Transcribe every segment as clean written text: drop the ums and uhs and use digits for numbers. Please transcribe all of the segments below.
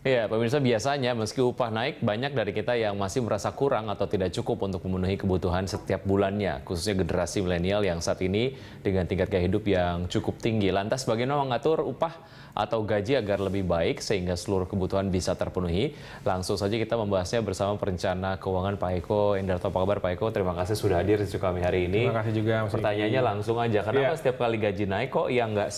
Ya, pemirsa, biasanya meski upah naik, banyak dari kita yang masih merasa kurang atau tidak cukup untuk memenuhi kebutuhan setiap bulannya, khususnya generasi milenial yang saat ini dengan tingkat gaya hidup yang cukup tinggi. Lantas bagaimana mengatur upah atau gaji agar lebih baik sehingga seluruh kebutuhan bisa terpenuhi? Langsung saja kita membahasnya bersama perencana keuangan Pak Eko Endarto. Apa kabar Pak Eko? Terima kasih sudah hadir di studio kami hari ini. Terima kasih juga. Pertanyaannya langsung aja, kenapa setiap kali gaji naik kok yang nggak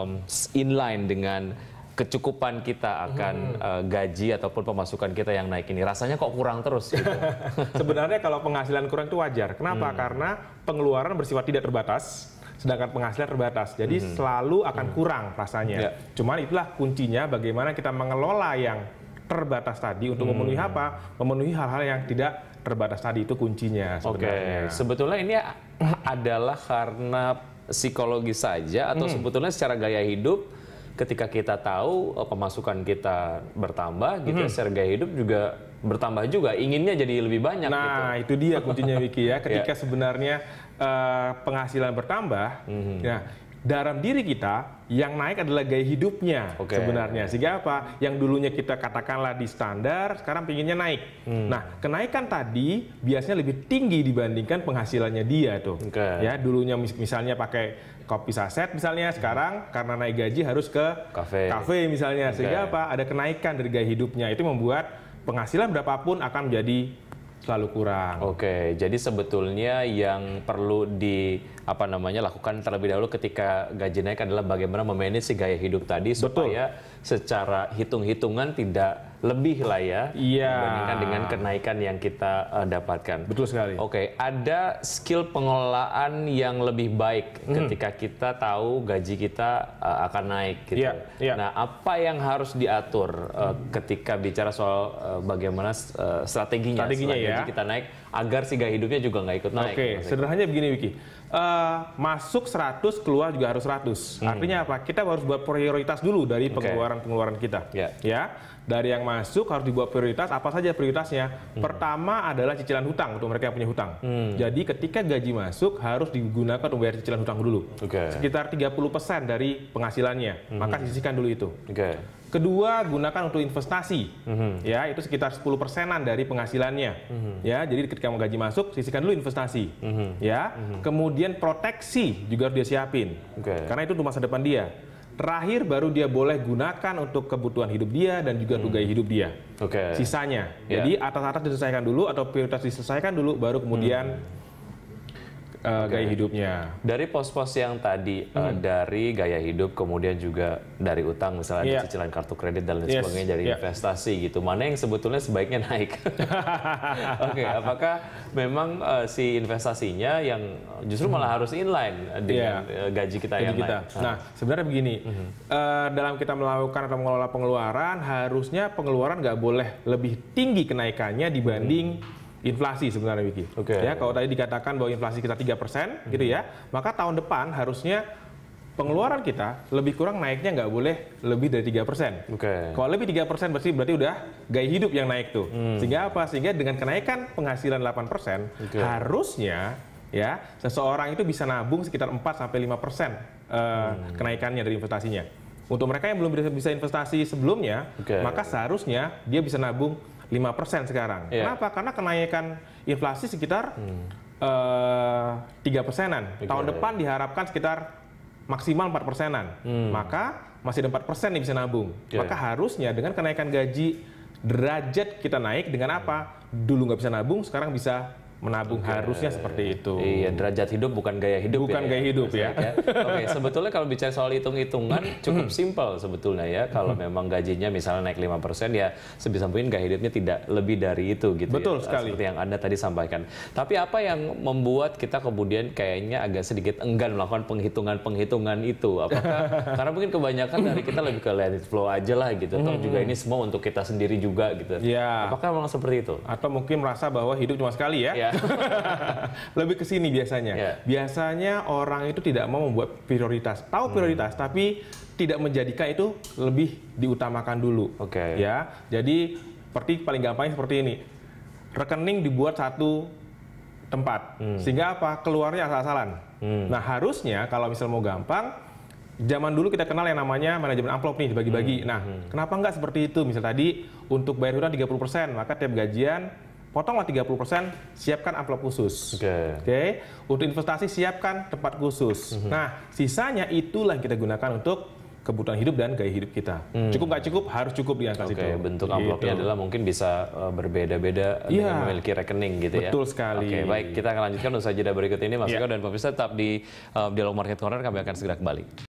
inline dengan kecukupan kita akan gaji ataupun pemasukan kita yang naik ini? Rasanya kok kurang terus gitu. Sebenarnya kalau penghasilan kurang itu wajar. Kenapa? Karena pengeluaran bersifat tidak terbatas, sedangkan penghasilan terbatas. Jadi selalu akan kurang rasanya. Cuman itulah kuncinya bagaimana kita mengelola yang terbatas tadi untuk memenuhi apa? Memenuhi hal-hal yang tidak terbatas tadi, itu kuncinya sebenarnya. Sebetulnya ini adalah karena psikologis saja atau sebetulnya secara gaya hidup? Ketika kita tahu pemasukan kita bertambah, gitu, secara gaya hidup juga bertambah juga, inginnya jadi lebih banyak. Nah, itu dia kuncinya Wiki ya. Ketika sebenarnya penghasilan bertambah, nah dalam diri kita yang naik adalah gaya hidupnya sebenarnya. Sehingga apa? Yang dulunya kita katakanlah di standar, sekarang pinginnya naik. Nah, kenaikan tadi biasanya lebih tinggi dibandingkan penghasilannya dia tuh. Ya, dulunya misalnya pakai kopi saset misalnya, sekarang karena naik gaji harus ke kafe misalnya. Sehingga apa? Ada kenaikan dari gaya hidupnya. Itu membuat penghasilan berapapun akan menjadi selalu kurang. Jadi sebetulnya yang perlu lakukan terlebih dahulu ketika gaji naik adalah bagaimana memanage si gaya hidup tadi supaya secara hitung-hitungan tidak lebih lah ya dibandingkan dengan kenaikan yang kita dapatkan. Betul sekali. Ada skill pengelolaan yang lebih baik ketika kita tahu gaji kita akan naik gitu. Nah, apa yang harus diatur ketika bicara soal bagaimana strateginya ya, gaji kita naik agar si gaya hidupnya juga nggak ikut naik? Sederhananya begini Wiki. Masuk 100, keluar juga harus 100. Artinya apa? Kita harus buat prioritas dulu dari pengeluaran-pengeluaran kita. Dari yang masuk harus dibuat prioritas. Apa saja prioritasnya? Pertama adalah cicilan hutang untuk mereka yang punya hutang. Jadi ketika gaji masuk harus digunakan untuk bayar cicilan hutang dulu. Sekitar 30% dari penghasilannya. Maka sisihkan dulu itu. Kedua, gunakan untuk investasi. Ya, itu sekitar 10%-an dari penghasilannya. Ya, jadi ketika mau gaji masuk, sisihkan dulu investasi. Ya, kemudian proteksi juga harus dia siapin. Karena itu untuk masa depan dia. Terakhir baru dia boleh gunakan untuk kebutuhan hidup dia dan juga untuk gaya hidup dia. Sisanya. Jadi atas-atas diselesaikan dulu atau prioritas diselesaikan dulu, baru kemudian gaya hidupnya. Dari pos-pos yang tadi, dari gaya hidup, kemudian juga dari utang, misalnya ada cicilan kartu kredit dan lain sebagainya, dari investasi gitu, mana yang sebetulnya sebaiknya naik? Apakah memang si investasinya yang justru malah harus inline dengan gaji kita yang naik? Nah, sebenarnya begini, dalam kita melakukan atau mengelola pengeluaran, harusnya pengeluaran nggak boleh lebih tinggi kenaikannya dibanding inflasi sebenarnya Wiki. Ya, kalau tadi dikatakan bahwa inflasi kita 3% gitu ya, maka tahun depan harusnya pengeluaran kita lebih kurang naiknya nggak boleh lebih dari 3%. Kalau lebih 3% berarti udah gaya hidup yang naik tuh. Sehingga apa? Sehingga dengan kenaikan penghasilan 8%, harusnya ya seseorang itu bisa nabung sekitar 4-5% kenaikannya dari investasinya. Untuk mereka yang belum bisa investasi sebelumnya, maka seharusnya dia bisa nabung 5% sekarang. Kenapa? Karena kenaikan inflasi sekitar 3%-an. Tahun depan diharapkan sekitar maksimal 4%-an. Maka masih ada 4% yang bisa nabung. Maka harusnya dengan kenaikan gaji, derajat kita naik dengan apa? Dulu nggak bisa nabung, sekarang bisa menabung. Harusnya seperti itu. Iya, derajat hidup bukan gaya hidup. Bukan gaya hidup ya. Sebetulnya kalau bicara soal hitung-hitungan cukup simpel sebetulnya ya. Kalau memang gajinya misalnya naik 5% ya sebisa mungkin gaya hidupnya tidak lebih dari itu gitu. Betul sekali. Seperti yang Anda tadi sampaikan. Tapi apa yang membuat kita kemudian kayaknya agak sedikit enggan melakukan penghitungan-penghitungan itu? Apakah karena mungkin kebanyakan dari kita lebih ke let it flow aja lah gitu. Atau juga ini semua untuk kita sendiri juga gitu. Apakah memang seperti itu? Atau mungkin merasa bahwa hidup cuma sekali ya? Lebih ke sini biasanya. Biasanya orang itu tidak mau membuat prioritas. Tahu prioritas, tapi tidak menjadikan itu lebih diutamakan dulu. Ya, jadi paling gampangnya seperti ini. Rekening dibuat satu tempat, sehingga apa? Keluarnya asal-asalan. Nah, harusnya kalau misal mau gampang, zaman dulu kita kenal yang namanya manajemen amplop nih, dibagi-bagi. Nah, kenapa nggak seperti itu? Misal tadi untuk bayar hutang 30%, maka tiap gajian potonglah 30%, siapkan amplop khusus. Oke. Untuk investasi siapkan tempat khusus. Nah, sisanya itulah yang kita gunakan untuk kebutuhan hidup dan gaya hidup kita. Cukup nggak cukup, harus cukup di angka situ. Bentuk amplopnya adalah mungkin bisa berbeda-beda dengan memiliki rekening gitu ya. Betul sekali. Oke, baik. Kita akan lanjutkan usai jeda berikut ini, Mas Eko dan pemirsa tetap di Dialog Market Corner, kami akan segera kembali.